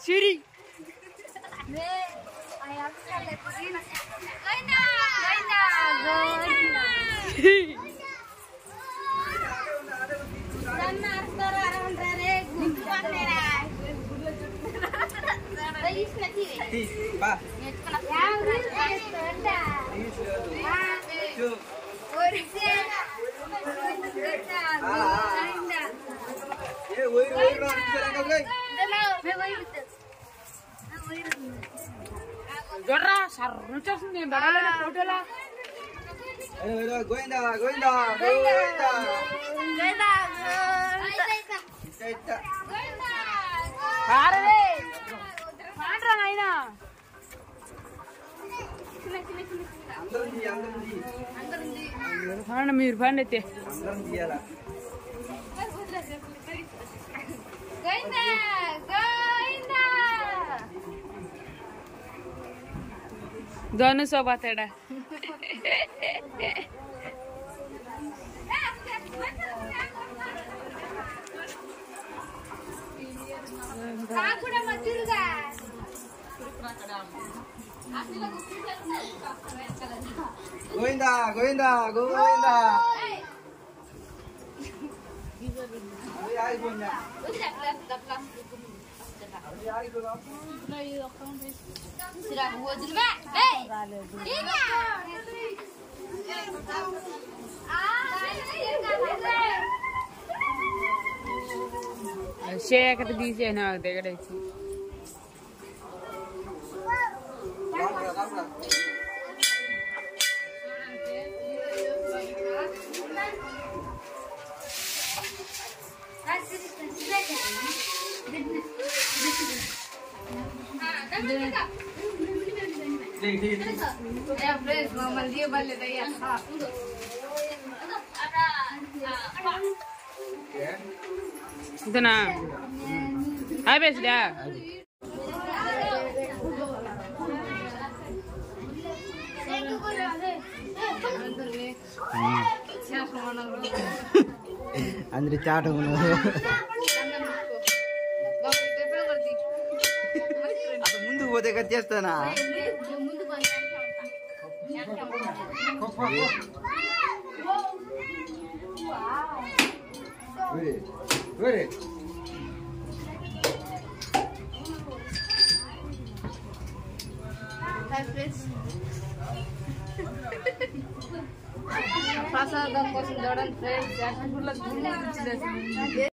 Siri. Jorra, sarruchas ni barale na fotela. Goinda. Arre. Mandra naina. Mana mir bandete. Goinda. Dono sobat ada. Kakuda majuruga. Goinda. Share kat di sana dekh deh. Itu na, habis dah. Andri chat hono. Ato mundu పోతే cut చేస్తానా? Good. Pasal dan kos doran fresh, jangan bulat bulat.